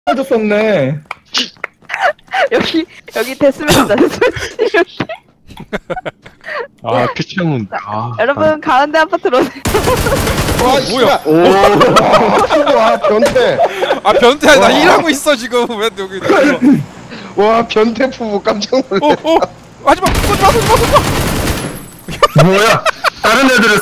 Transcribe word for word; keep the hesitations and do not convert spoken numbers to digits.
빠졌었네. 여기 여기 데스매치다 데스매치. 아 피치형은 아 여러분 가운데 아파트로 오세요. 와 뭐야? 오. 와 변태. 아 변태야 나 일하고 있어 지금 왜 여기 있어? 와 변태 부부 깜짝 놀래. 어 어 하지마 쏘지마 쏘지마 쏘지마 뭐야? 다른 애들은